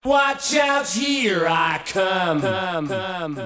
Watch out, here I come.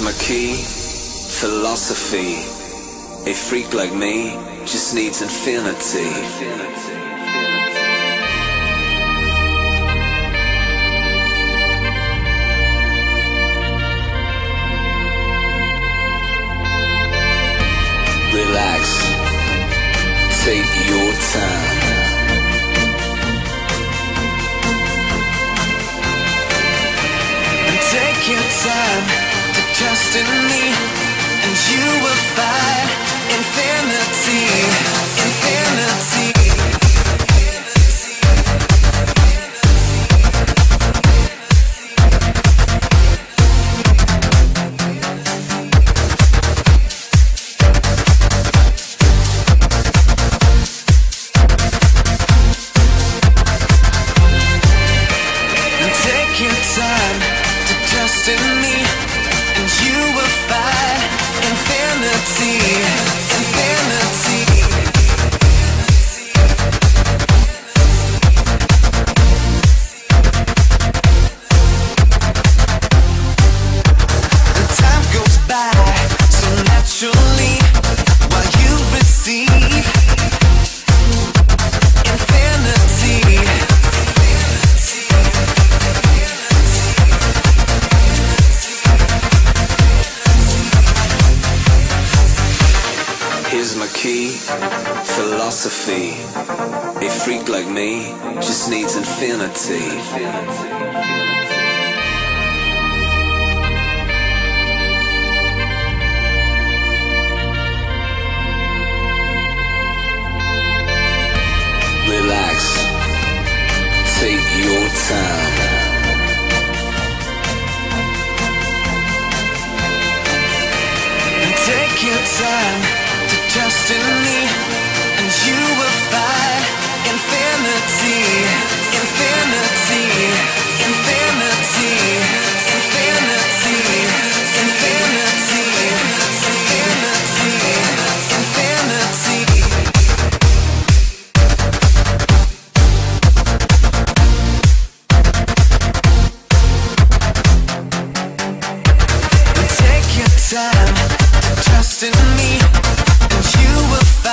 my key, philosophy. A freak like me just needs infinity. Relax, take your time. And take your time to trust in me, and you will find infinity, infinity. Philosophy. A freak like me just needs infinity. Relax, take your time. And take your time to trust in me, and you will find infinity, infinity, infinity, infinity, infinity, infinity, infinity. And take your time to trust in me, and you will find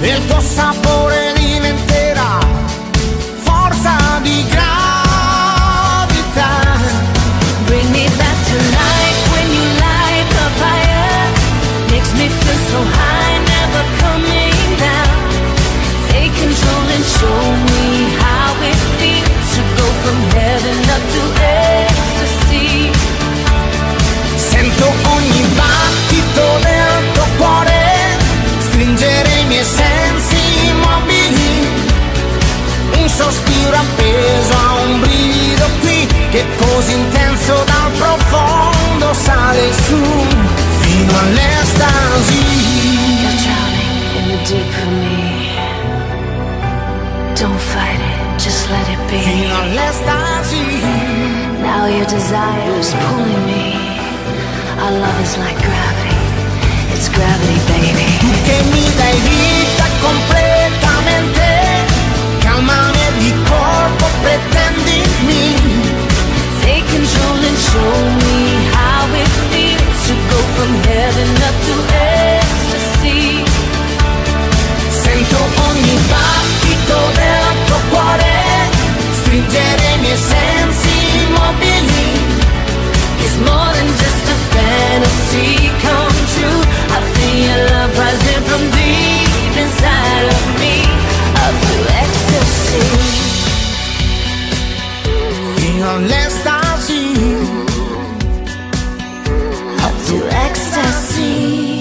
e il tuo sapore diventerà forza di gravità. Bring me back to life when you light the fire. Makes me feel so high, never coming down. Take control and show me how it feels to go from heaven up to ecstasy. Sento ogni battito del tuo cuore stringere i miei sensi immobili. Un sospiro appeso a un brivido qui che così intenso dal profondo sale su fino all'estasi. You're drowning in the deep for me. Don't fight it, just let it be. Fino all'estasi. Now your desire is pulling me. Our love is like gravity. It's gravity, baby. Tu che mi dai vita completamente, calmami e di corpo pretendimi. Take control and show me how it feels to go from heaven up to ecstasy. Sento ogni battito del tuo cuore stringere i miei sensi immobili. It's more than just a fantasy come true. I feel love rising from deep inside of me, up to ecstasy. Fino all'estasi. Up to ecstasy.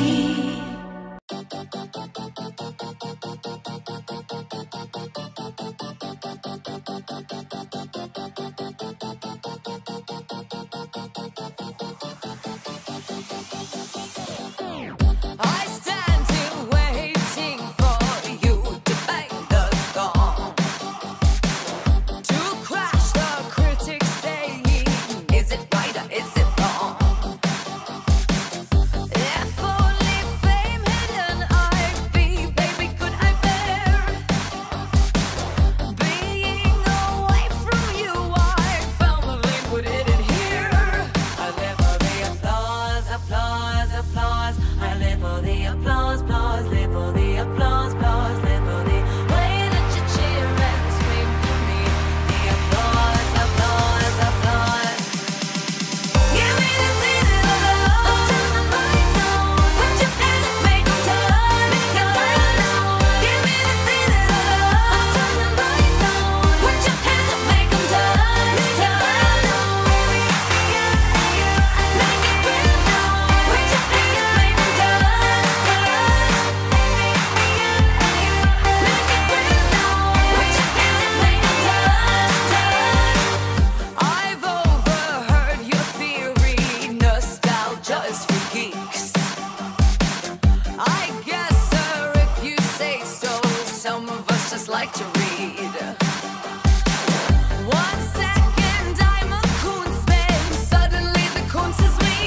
I stand here waiting for you to bang the gong, to crash the critics saying, is it right or is it wrong? If only fame hidden I'd be, baby, could I bear being away from you? I firmly put it in here. I live for the applause, applause, applause. I live for the applause, applause. Live for the applause, applause. Live for the way that you cheer and scream for me. The applause, applause, applause. Give me the feeling of love. Turn the lights on. Put your hands up, make them turn. Give me the feeling of love. Turn the lights on. Put your hands up, make them turn. Make it real now. Put your hands up, make them turn. I've overheard your theory, nostalgia is for geeks. I guess, sir, if you say so, some of us just like to read. 1 second I'm a Kunstman, suddenly the Kunst is me.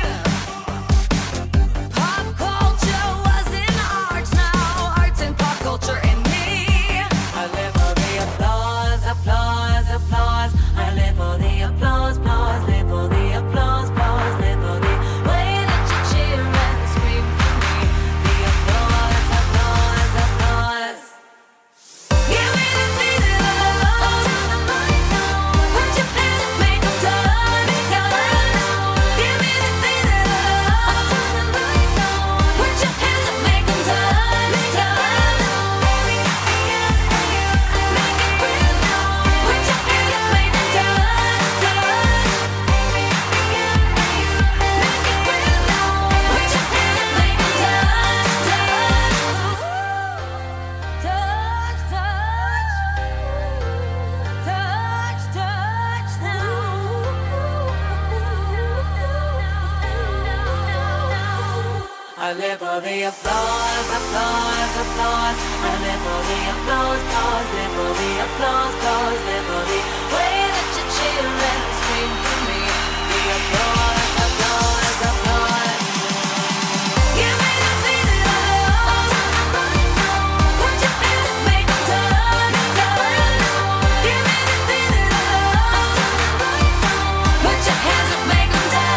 Pop culture was in art, now art's in pop culture in me. I live for the applause, applause, applause. I live for the applause, applause. Live for the applause, applause. Live for the way that you cheer and scream for me. The applause, applause, applause. Give me the feeling of love. Turn the lights on. Put your hands up, make them turn. Give me the feeling of love. Turn the lights on. Put your hands up, make them turn. Make it real now. Put your hands up, make them turn. I live for the applause, applause, applause. I live for the applause, applause. Live for the applause, applause. Live for the way that you cheer and scream for me. The applause, applause, applause. Give me the feeling of love. Turn the lights on. Put your hands up, make them turn. Give me the feeling of love. Turn the lights on. Put your hands up, make them turn.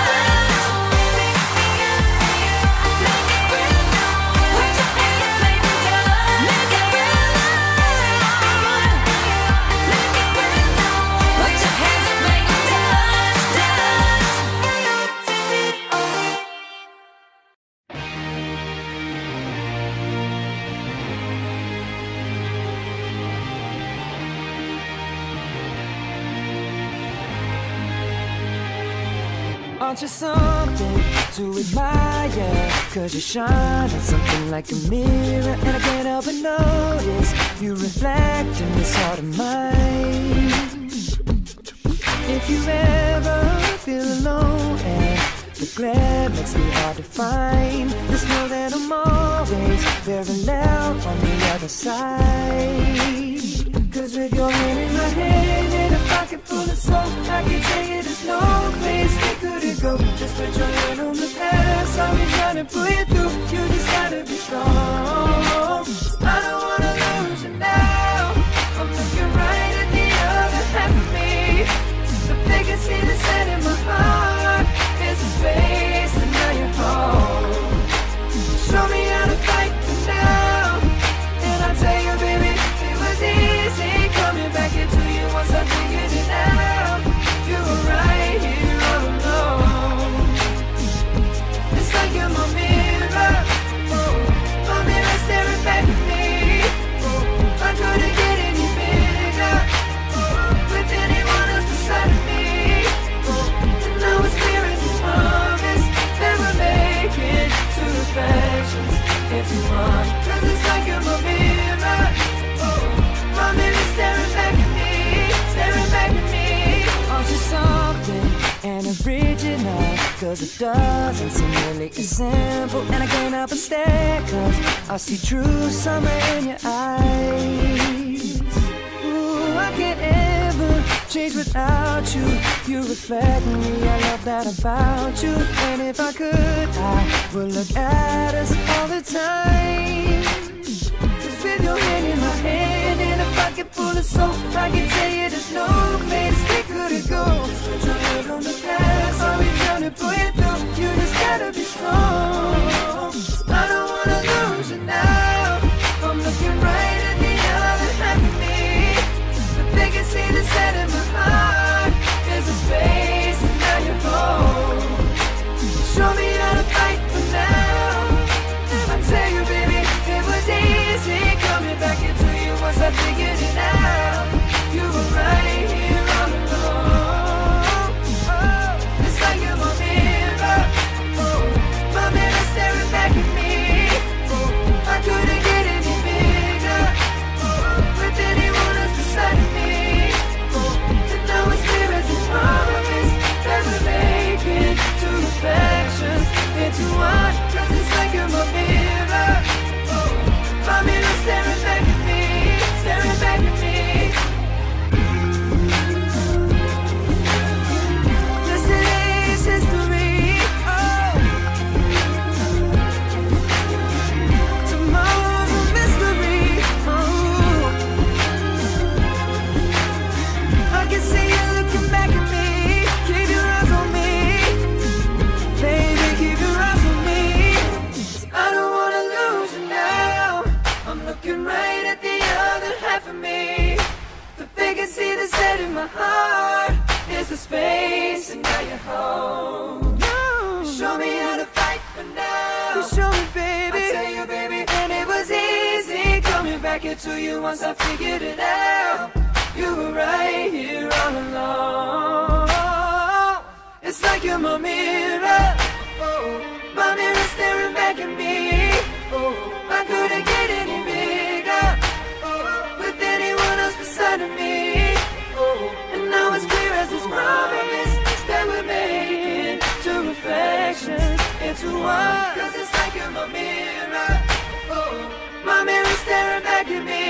Put your hands up, make them Aren't you something to admire? Cause you shine on something like a mirror, and I can't help but notice you reflect in this heart of mine. If you ever feel alone and the glare makes me hard to find, just know that I'm always very loud on the other side. Cause with your hand in my hand and a pocket full of soap, I can tell you there's no place we couldn't go. Just put your hand on the past, I'll be trying to pull you through. You just gotta be strong. I don't wanna lose you now. I'm looking right at the other half of me. The biggest see the set in my heart is a space, and now you're home. Show me how to fight for now, and I'll tell you, baby, it was easy coming back into you once I figured it out. You were right here all alone. It's like you're my mirror, my mirror staring back at me. I couldn't get any bigger with anyone else beside me. And now it's clear as this promise that we're making two reflections into one. Cause it's like you're my mirror, my mirror staring back at me, staring back at me. Aren't you something and original? Cause it doesn't seem really as simple, and I can't help but stare cause I see true summer in your eyes. Ooh, I can't ever change without you. You reflect me, I love that about you. And if I could, I would look at us all the time. Cause with your hand in my hand and a pocket full of soap, I can tell you there's no place we couldn't go. Just put your head on the past, I'll be trying to pull you through. You just gotta be strong. I don't wanna lose you now. I'm looking right at the other half of me. The biggest see the set in my heart is a space, and now you're home. Show me how to fight for now. I tell you, baby, it was easy coming back into you once I figured it out. You were right here all along. Oh, it's like you're my mirror, my mirror staring back at me. I couldn't get any bigger with anyone else beside me. And now it's clear as this promise that we're making two reflections into one. Cause it's like you're my mirror, my mirror staring back at me, staring back at me. Yesterday's history, tomorrow's a mystery. I can see you looking back at me. Keep your eyes on me, baby, keep your eyes on me. I don't wanna lose you now. I'm looking right at the other half of me. The vacancy that's set in my heart is the space, and now you're home. Show me how to fight for now. You show me, baby. I tell you, baby, and it was easy coming back into you once I figured it out. You were right here all along. It's like you're my mirror, my mirror staring back at me. I couldn't get any bigger with anyone else beside of me. And now it's clear as this promise that we're making two reflections into one. Cause it's like you're my mirror, my mirror staring back at me.